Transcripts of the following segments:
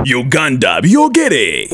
Uganda BYOGERE.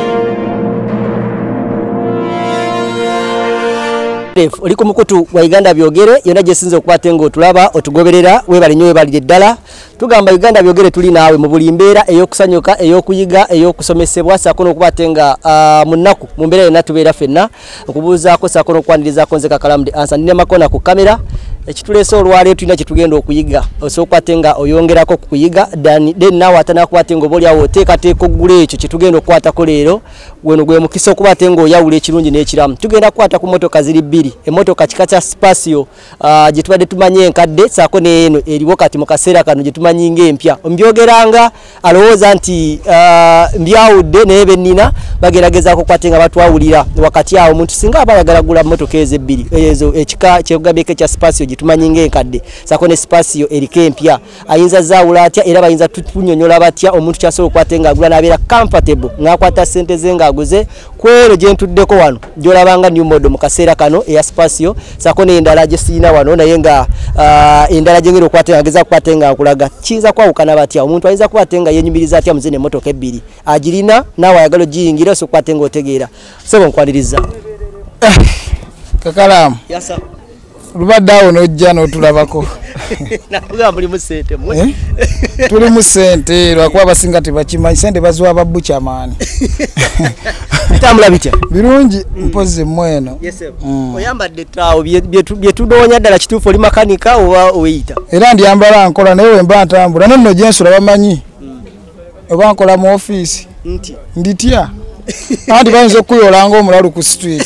Oli ku mukutu wa Uganda BYOGERE yonna gyesinze okukwata ngo otulaba otugoberera webali nnyo webali ddala tugamba Uganda BYOGERE tuli naawe mu buli mbeera ey'okusanyuka ey'okuyiga ey'okusomesebwa saako n'okukwata nga mu nnaku mu mbeera yonna tubeera ffenna okubuuzaako saako n'okwanirizaako nze KAKALAAMU the answer ndina makona ku kamera ekituleese olwaleero tulina kye tugenda okuyiga osobola okukwata nga oyongerako ku kuyiga then naawe ate n'akukwata nga obaoliawo oteekateeka oggula ekyo kye tugenda okukwatako leero gweno gwe mukisa okukwata nga oyawula ekirungi n'ekiramu tugenda kukwata ku mmotoka ziri bbiri emmotoka kika kya Spacio gye tubadde tumanyi enkadde saako ne Yeno eriwo kati mu kaseera kano gye tumanyi ng'empya mbyogeranga alowooza nti mbyawudde naye bennina bageragezaako okukwata nga batwawulira wakati awo omuntu singa aba ayagala gula mmotoka ezo ebbiri ezo ekika kyegabyeko ekya Spacio gye tumanyi ng'enkadde saako ne Spacio eriko empya ayinza zaawula atya era bayinza tunyonyola batya omuntu kyasobola okukwata nga agula n'abeera comfortable ng'akwata ssente ze ng'aguze kwero gye ntuddeko wano gy'olabanga new model mu kaseera kano eya Spacio saako n'endala gye siyina wano naye nga endala gye ngeri okukwata nga ageza kukwata nga akulaga kiyinza kwawukana batya omuntu ayinza kukwata nga yenyumiriza atya muzene emmotoka ebbiri agirina naawe ayagala ogiyingira so okukwata nga otegeera sebo nkwaniriza KAKALAAMU yasa lubadde awo n'ojja n'otulabako nakugamba mulimu ssente mmwe tulimu ssente lwakuba abasinga tebakimanyi ssente baziwa babbu kyamaani bitambula bitya birungi mpozi mweno oyambadde ettaawo bye tunoonya ddala kituufu oli makanika oba oyita era ndyambala nkola naye wemba ntambula nonno gyensula bamanyi oba nkola mu ofiisi nditya anti bayinza okuyola ng'omulalu ku street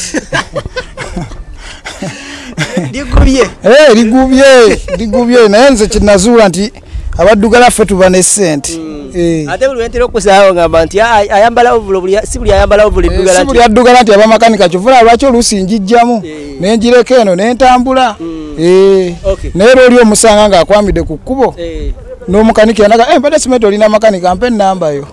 ligubye naye nze kinazuula nti abaddugala ffe tuba ne ssente ate buli wentera okusaawo ngamba nti ayambala ovulo si buli ayambala ovulo eddugala si buli addugala nti abamakanika kyovula lwaki oluusi njijjamu nenjireko eno nentambula naye lwoli omusanga ng'akwamidde ku kkubo n'omukanika yanaga mbadde simenti olina makanika mpe ennamba yo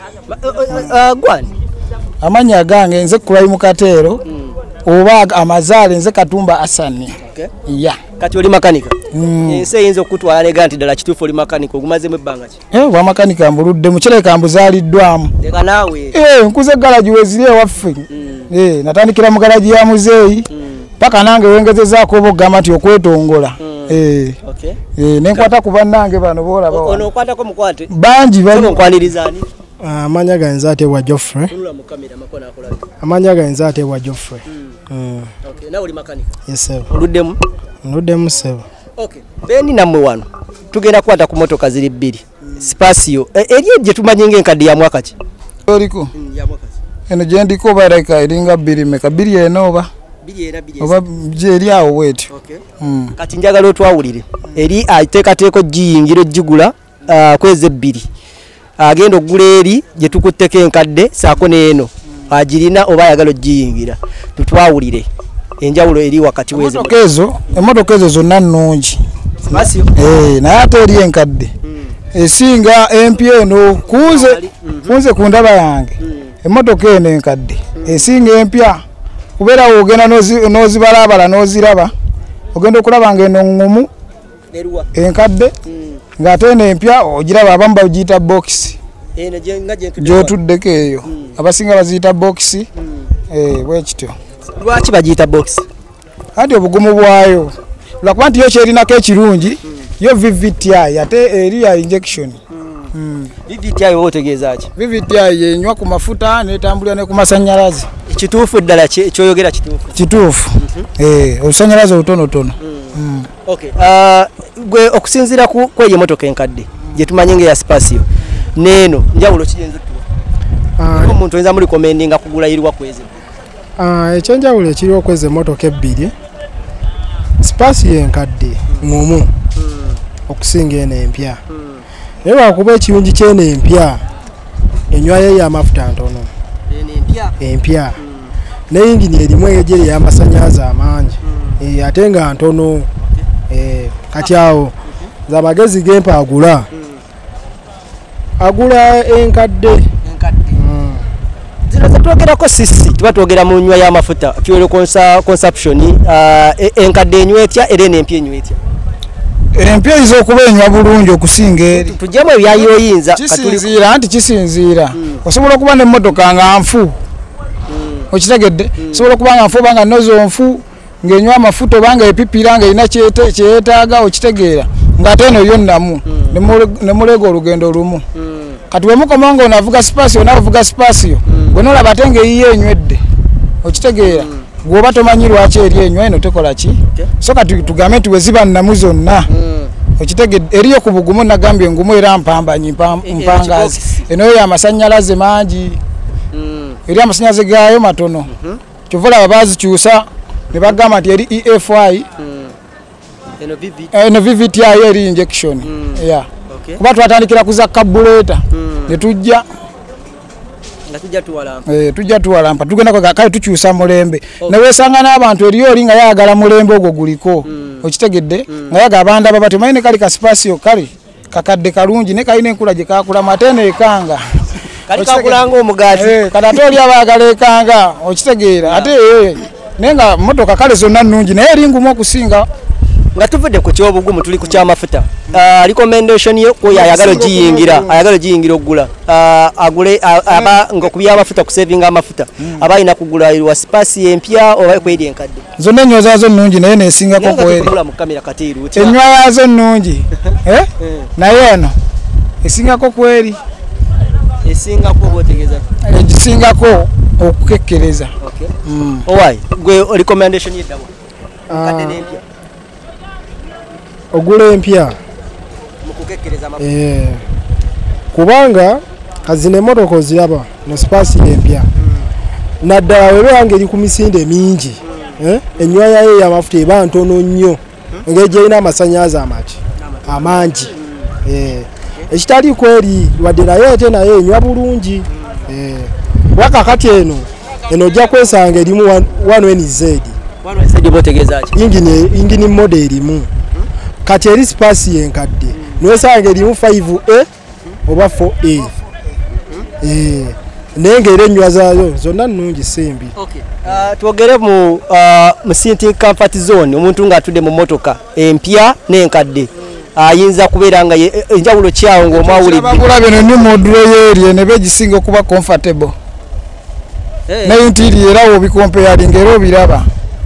gwani amannya gange nze Kulayi Mukateero oba amazaale nze Katumba Asani ya kati oli makanika ensi eyinza okutwala nega nti ddala kituufu oli makanika ogumazemu ebbanga ki bwa makanika mbuludde mukireka mbuzaaliddwamu leka naawe nkuze galaji weziri ewaffe natandikira mu galaji ya muzeeyi paka nange wengezezaako oba okugamba nti okwetongola nenkwata ku bannange bano boolaba ono okwatako mukwate bangi nkwanirizaani amanya ganza atebwa Geoffrey amanya ganza atebwa Geoffrey nawe oli makanika yesebo oluddemu sebo beni nammwe wano tugenda kukwata ku motoka ziri bbiri Spacio eri gye tumanyi ng'enkadde ya mwaka ki oliko eno gye ndiko oba erayika eringa bbiri meka bbiri eno oba gyeri awo bwetyo kati njagala otwawulire eri ateekateeka ogiyingira ogigula kwezi ebbiri agenda okugula eri gye tukutteko enkadde saako n'eno agirina oba ayagala ogiyingira tutwawulire enjawulo eri wakati emmotoka ezo zonna nnungi naye ate eri enkadde esinga empya eno kunze ku ndaba yange emmotoka eno enkadde esinga empya kubeera ogenda n'ozibalaabala n'oziraba ogenda okulaba nga eno ŋŋumu enkadde ng'ate eno empya ogiraba abamu bagiyita bokisi gy'otuddeko eyo abasinga baziyita bokisi bwekityo lwaki bagiyita bokisi anti obugumu bwayo lwakuba nti yo kyerinako ekirungi yo VVTI ate eri ya injection VVTI oba otegeeza ki VVTI yenywa ku mafuta netambulira ne ku masannyalaze kituufu ddala kyoyogera kituufu obusannyalaze obutonotono gwe okusinziira ku eyo emmotoka enkadde gye tumanyi ng'eya Spacio neeno njawulo kiyinza tuwa omuntu oyinza muli komendinga kugula iriwa kwezi ekyenjawulo ekiriwo kwezi emmotoka ebbiri Spacio enkadde ŋŋumu okusinga eno empya naye lwakuba ekirungi ky'eno empya enywayo ey'amafuta ntono empya ne yingini erimu egeri ey'amasannyalaze amangi ate nga ntono kati awo za magezi gempa agula enkadde zino zetwogerako sisi tuba twogera mu nywa y'amafuta fuel consumption enkadde enywa etya era n'empya enywa etya empya izokubenywa bulungi okusinga eri tujjamu ebyayoyinza kisinziira anti kisinziira osobola okuba n'emmotoka nga nfu okitegedde osobola okuba nga nfu obanga nozo nfu ng'enywa amafuta obanga epipira ng'erina kyetaaga okitegeera ng'ate eno yonnamu ne mulega olugendo lumu kati wemukoma ng'onavuga Spacio n'avuga Spacio gwe n'olaba ate ng'eyiye enywedde okitegeera gwoba tomanyi lwaki eri enywa eno tekola ki so kati tugambe nti we ziba nnamu zonna okitegedde eriyo ku bugumu nagambye engumu era mpambanyi mpangazi eno y'amasannyalaze mangi eri amasannyalaze gaayo matono kyova olaba baazikyusa ne bagamba nti eri EFI eno VVT ayo eri injection kuba twatandikira kuza kabuleta ne tujja tujja tuwalampa tugenda kale tukyusa mulembe newesanga n'abantu eriyo oli nga yagala mulembe ogwo guliko okitegedde nga yaga abanda baba temanyi kali ka Spacio kali kakadde kalungi ne kalina enkula gye kakula matene ekanga kali kakulanga omugaati kada toli abagala ekanga okitegeera ate nenga motoka kale zonna nnungi naye eri ngumu okusinga nga tuvudde ku kyobugumu tuli ku kyamafuta recommendation yo ko ayagala giyingira okugula agule aba ngokubya amafuta ku saving amafuta abayina kugula wa Spacio empya oba kwedi enkadde zonna nnyo zazo nnungi naye nesingako kweri mu kamera katiru enywa yazo nnungi naye eno esingako kweri esingako botegeza egisingako okukekkereza owai gwe recommendation yedawo kadde n'empya ogula empya kubanga kazine motoka oziraba no Spacio empya naddala webewange eri ku misinde mingi enywa yayo y'amafuta eba ntono nnyo ng'egyo erina amasannyalaze amangi ekitali kweri wadde naye ate naye enywa bulungi wakakati eno ojja kwesanga erimu 1NZ ingini mode erimu kati eri Spacio enkadde nwesanga erimu 5A oba 4A naye ng'era ennywa zaayo zonna nnungi sembi twogere mu sitting comfort zone omuntu ng'atudde mu motoka empya n'enkadde ayinza kubeera nga enjawulo kyawo ng'omwawulidde bino ni modulo yeerye ne begisinga okuba comfortable naye interior era obikompeyaling era obiraba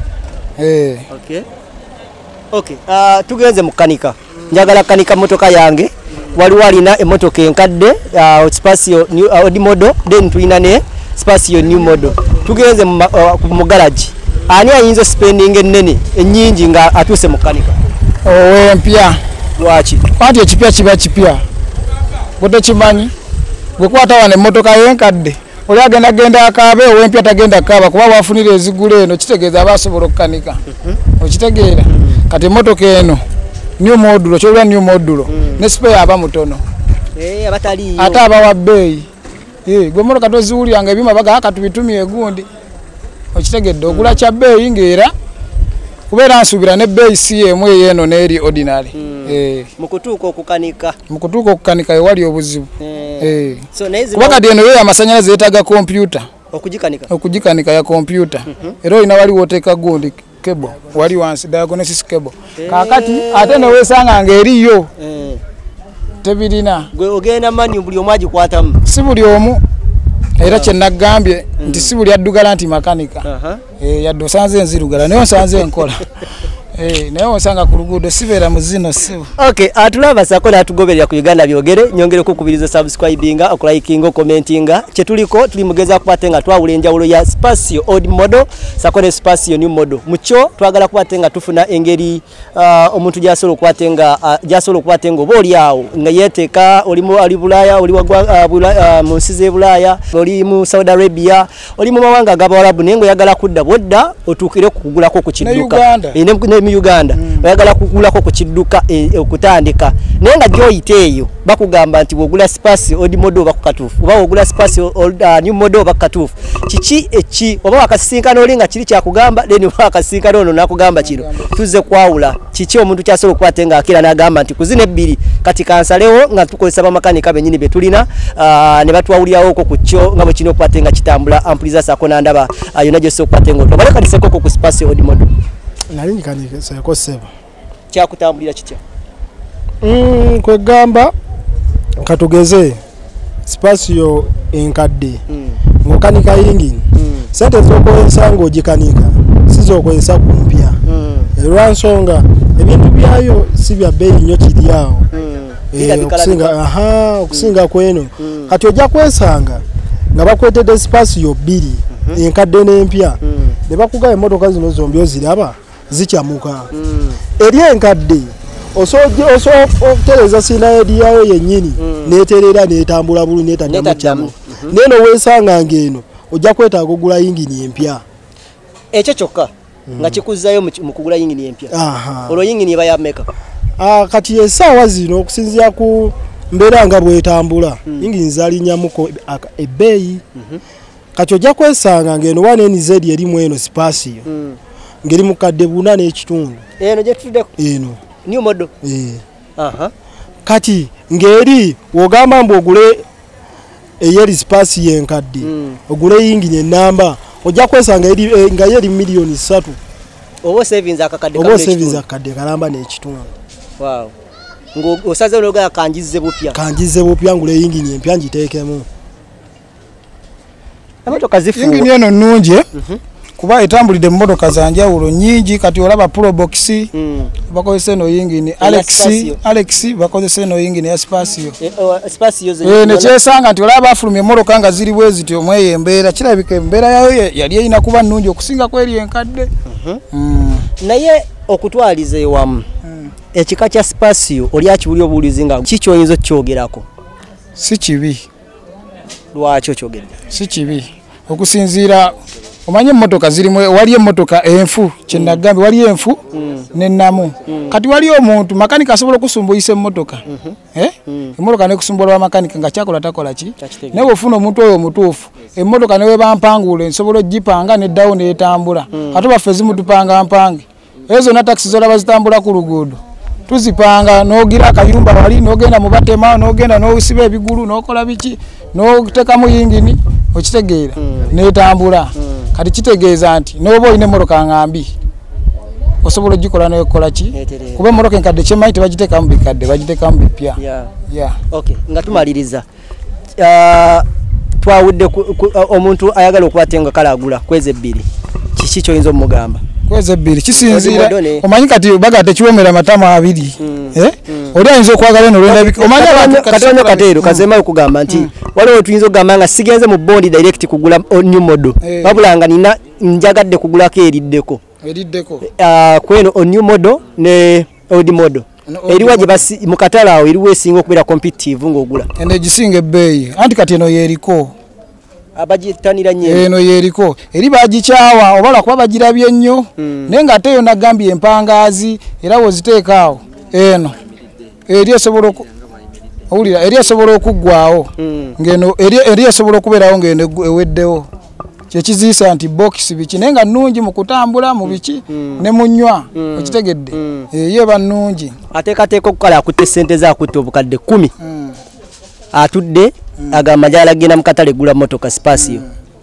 tugenze mu kanika njagala kanika motoka yange waliwo alina emotoka enkadde Spacio old model then tulina ne Spacio new model tugenze mu garage ani ayinza spending ennene ennyingi nga atuuse mu kanika empya lwaki kwati ekipya kiba kipya gwe kimanyi gwe kwata wane emotoka yenkadde oli agenda akaabe ow'empya tagenda kaaba kuba wafunira ezigula eno kitegeeza abasobola okukanika okitegeera kati emotoka eno new modulo kyolwa new modulo ne spare aba mutono ate abawa bbeeyi gwe motoka toziwulira nga ebyuma bagaa katubitumye gundi okitegedde ogula kya bbeeyi ng'era kubeera nsuubira ne bbeeyi si emu eyeno n'eri ordinary mu kutuuka okukanika ewali obuzibu kuba kati eno yo amasannyalaze yeetaaga kompyuta okugikanika ya kompyuta era olina waliwo oteeka gundi cable wali wansi diagnosis cable kakati ate newesanga ng'eriyo tebirina gwe ogenda manyi buli omu agikwatamu si buli omu era kyenagambye nti si buli addugala nti makanika yadde osanze enzirugala naye osanze enkola naye osanga ku luguudo sibeera mu zino sibo atulaba sako n'atugoberera ku Uganda byogere nyongere kukubiriza subscribinga okulayikinga okomentinga kyetuliko tuli mugeza kubate nga twawula enjawulo ya Spacio old model sako ne Spacio new model mucho twagala kubate nga tufuna engeri omuntu gyasobola okubate nga oba oli awo nga yeeteeka olimu ali Bulaaya oli mu nsi z'e Bulaaya oli mu Saudi Arabia oli mu mawanga ag'Abawarabu naye ng'oyagala kudda bodda otuukire kugulako ku kidduka mu Uganda oyagala kugulako ku kidduka okutandika naye nga gy'oyita eyo bakugamba nti bw'ogula Spacio old model oba ku katuufu oba bw'ogula Spacio new model oba ku katuufu kiki oba wakasisinkana oli nga kiri kyakugamba then oba wakasisinkana ono nakugamba kino tuzze kwawula kiki omuntu kyasobola okubate nga akira n'agamba nti kuzina ebbiri kati kansalewo nga tukozesa bamakanika bennyini be tulina ne batwawulirawo ku kyo nga bwe kirina okubate nga kitambula ampuliza sako nandaba yonna gy'osobola okubate nga obalekaniseko ku Spacio old model nali nkanika sayako 7 kyakutambulira kitya kwegamba katugeze Spacio enkadde ngokanika yingini sente zokoyesa ng'ogikanika sizokoyesa kumpya era nsonga ebintu byayo si bya bei nnyo kiri awo okusinga kweno kati ojja kwesanga nga bakwetedde Spacio bbiri enkadde n'empya ne bakugaye emmotoka zino zombi oziraba zikyamuka eri enkadde osotereza sinayedi yayo yennyini neterera netambula bulu netaddamu neno wesanga ngeno ojja kwetaaga ogula yingini empya ekyo kyokka nga kikuzayo mu kugula yingini empya olwo yingini eba ya meka kati esaawa zino okusinzira ku mbeera nga bwetambula yingini zalinyamuko ebbeeyi kati ojja kwesanga ngeno 1NZ erimu eno Spacio ngeri mukadde 4 n'ekitundu eno gye tutuddeko eno new model kati ngeri wogamba mbu ogule eyeri Spacio enkadde ogule yingini enamba ojja kwesanga nga yeri milioni 3 obo savings akakadde kalamba n'ekitundu wow ngo osaze ologa kanjize bupya ngule yingini empya ngiteekemu emotoka zifu yingini eno nnungi kuba etambulide mu motoka zanjawulo nyingi kati olaba probox bakozesa eno yingini Alex bakozesa eno yingini ya Spacio ne kyesanga nti olaba afulumye emmotoka nga ziri bwe ziti omweyo embeera kirabika embeera yayo yali eyina kuba nnungi okusinga kweri enkadde naye okutwaliza ewamu ekika kya Spacio oli akibuli obuulizi nga kikyoyinza okyogerako si kibi lwaki okyogedde si kibi okusinziira omanye emmotoka zirimu wali emmotoka enfu kyenagambe wali enfu n'ennamu kati wali omuntu makanika asobola okusumbuyisa emmotoka emmotoka nekusumbuula makanika nga kyakola takola ki naye ofuna omuntu oyo omutuufu emmotoka newe bampangula nsobola ogipanga neddawo neetambula ate baffe zimutupanga mpange ezo zonna takisi zolaba zitambula ku luguudo tuzipanga n'ogira akayumba wali n'ogenda mu batema n'ogenda n'osiba ebigulu n'okola biki n'otekamu yingini okitegeera neetambula kati kitegeeza nti n'oba olina emmotoka ngambi osobola ogikola n'okola ki kuba emmotoka enkadde kyemanyi tebagiteekamu bikadde bagiteekamu bipya nga tumaliriza twawudde omuntu ayagala okuba nga kalagula kwezi 2 kiki kyoyinza omugamba kwezi 2 kisinziira omanyi kati bagadde kiwomera matama 2 oli ayinza okwagala eno olwendabika omanyi katonya katero kazema okugamba nti waliwo tuyinza okugamba nga sigenze mu bondi direct kugula new model wabula nga nina njagadde kugulako eriddeko kweno new model ne old model eriwa gye basi mu katale awo eriwo esinga okubeera competitive ng'ogula eno egisinga ebbeeyi anti kati eno yeeriko abagitanira nnyo eno yeeriko eri bagikyawa obala kuba bagirabye nnyo naye nga ate yo nagambye empangaazi era woziteeka awo eno eri esobola owulira eri esobola okuggwawo ngeno eri esobola okubeerawo ngeno eweddewo kyekiziisa nti box biki naye nga nnungi mu kutambula mu biki ne munywa okitegedde yeba nnungi ateekateeka okukala akutte ssente zaakutte obukadde 10 atudde agamba njagala agenda mu katale gula motoka Spacio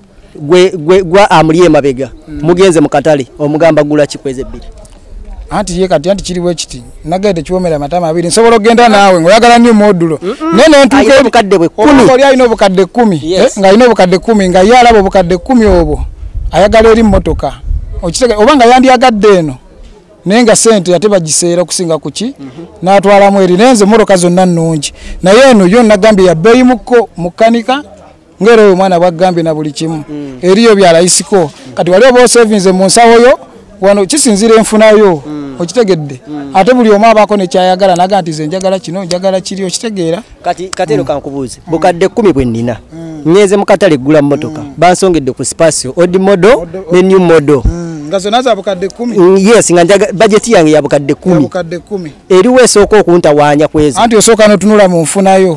gwa amuli emabega mugenze mu katale omugamba gula kikweze 2 anti ye kati anti kiri bwe kiti nagende kiwomera matama 2 nsobola ogenda naawe ngoyagala new modulo nene ntuke obukadde bwe 10 oli alina obukadde 10 nga alina obukadde 10 nga ye alaba obukadde 10 obwo ayagala eri motoka okitege oba nga yandiyagadde eno naye nga sente ate bagiseera okusinga kuki n'atwalamu eri nenze motoka zonna nnungi naye eno yo nagambye ya bbeeyi mukko mukanika ngero oyo mwana bwagambye na buli kimu eriyo byalayisiko kati wali oba savings mu nsawo yo wano kisinzira enfunayo okitegedde ate buli omu abaako nekyayagala naga nti ze njagala kino njagala kiri okitegeera kati eno kankubuuze bukadde 10 bwe nnina nyeze mu katale gula motoka bansongedde ku Spacio old model ne new model nga zonna za bukadde 10 yes nga njaga budget yange ya bukadde 10 eriwe esooka okuntawaanya kwezi anti osooka n'otunula mu nfunayo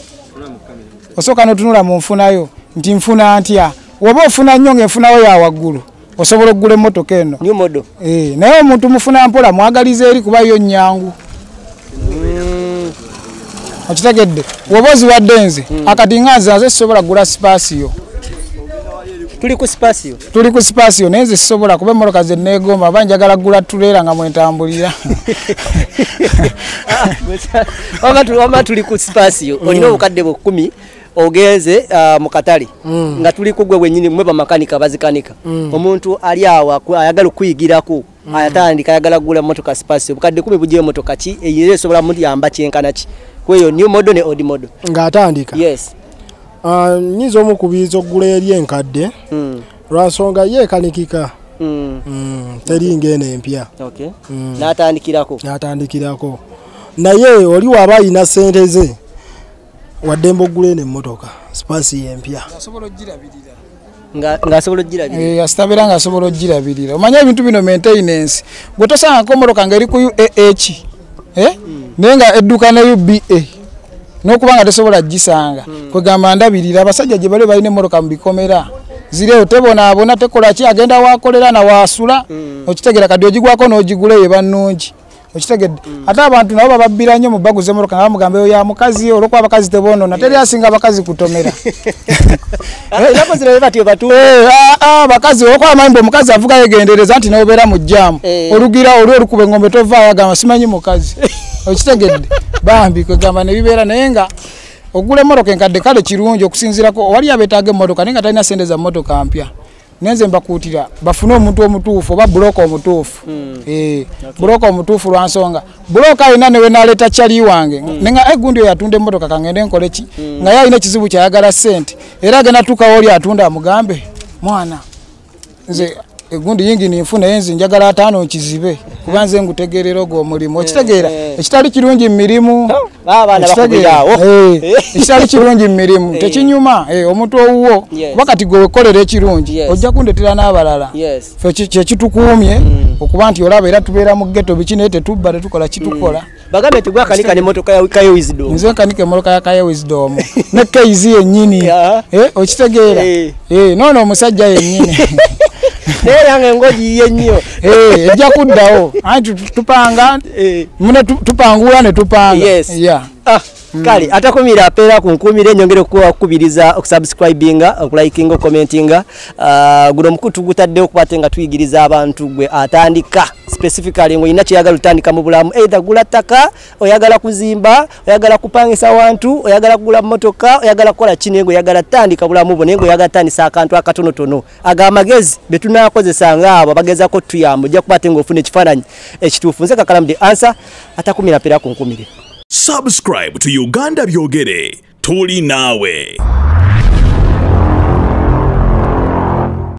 nti nfuna ntya woba ofuna nnyo ng'enfunawo ya waggulu osobola okugula emmotoka eno new model naye omuntu mufuna mpola mwagaliza eri kuba yo nnyangu okitegedde woba oziwadde nze akati nga nze sisobola kugula Spacio tuli ku Spacio. Tuli ku Spacio nenze sisobola kuba emmotoka ze neegomba banjagala gula tulera nga mwentambulira. Wama tuli ku Spacio. Olina obukadde bwo 10 ogenze mu katale nga tuli kugwe wennyini mwe bamakanika bazikanika. Omuntu ali awa ayagala okuyigirako ayatandika ayagala gula motoka Spacio obukadde 10 bujje motoka ki eyesobola mu yamba kyenkana ki. Kweyo new model ne old model. Nga atandika. Yes. Nyizo omukubizo gula eri enkadde. Lwansonga ye kanikika. Teri ngene empya. Okay. Natandikirako. Natandikirako. Naye oli waba ina sente ze. Wadembo gule ne motoka Spacio empya. Asobola ogirabirira. Nga asobola ogirabirira. Astabira nga asobola ogirabirira. Omanya ebintu bino maintenance. Gwe tosanga ko motoka ngeri ku UAH. Nenga edduka na UBA. Nokubanga tesobola gisanga. Kwegamba ndabirira abasajja gye bale baline motoka mbikomera. Zireo tebona abona tekola ki agenda wakolera na wasula. Okitegera kadi ogigwako n'ogigule ye bannungi. Okitegedde ate abantu nabo bababbira nnyo mu baguze motoka nga bamugambe oyo ya mukazi olw'okuba abakazi tebono na teri asinga abakazi kutomera. Bakazi olw'okuba amayimba omukazi avuga yegendereza nti n'obeera mu jjaamu olugira oli olukuba engombe tovaayo agamba simanyi mukazi. Okitegedde bambi kwegamba ne bibeera naye nga ogula emmotoka enkadde kale kirungi okusinziirako wali abeetaaga emmotoka naye nga talina ssente za mmotoka mpya. Nenze mbakuutira bafune omuntu omutuufu oba buloka omutuufu. Buloka omutuufu Lwansonga. Buloka alina newe naleeta kyali wange. Nenga egundi oyo atunda emmotoka kangende nkole ki? Nga ye alina ekizibu kyayagala ssente. Era agenda tuuka oli atunda amugambe mwana. Nze egundi yingi ninfuna yenzi njagala 5 kizibe. Kuba nze ngutegeerera ogwo omulimu. Okitegeera ekitali kirungi mu mirimu. Abaana bakubirawo. Ekitali kirungi mu mirimu. Tekinyuma omuntu owuwo wakati gwe wekolera ekirungi ojja kundetera n'abalala. Fe kyekitukuumye okuba nti olaba era tubeera mu ghetto biki naye tetubba tetukola kitukola. Bagambe tegwa kanika ne motoka ya Kayo Wisdom. Nze kanika emotoka ya Kayo Wisdom. Ne keizi yennyini. Okitegeera. Nono omusajja yennyini. Yange ngoji yennyo. Ejja kuddawo. Anti tupanga. Mune tupangula ne tupanga. Kali atakumira apera kunkumira enyongere kubiriza okusubscribinga okulikinga okucommentinga guno mukutu gutadde okwatenga tuyigiriza abantu gwe atandika specifically ngo ina kiyagala utandika mu bulamu either gula ttaka oyagala kuzimba oyagala kupangisa abantu oyagala kugula motoka oyagala kola kinengo oyagala tandika bulamu bo nengo oyagala tandisa akantu akatono tono aga amagezi betunakozesa ngabo bageza ko tuyambo jja kubatenga ofune kifaranyi ekituufu nze kakalamu the answer atakumira apera kunkumira. Subscribe to Uganda BYOGERE. Tuli nawe.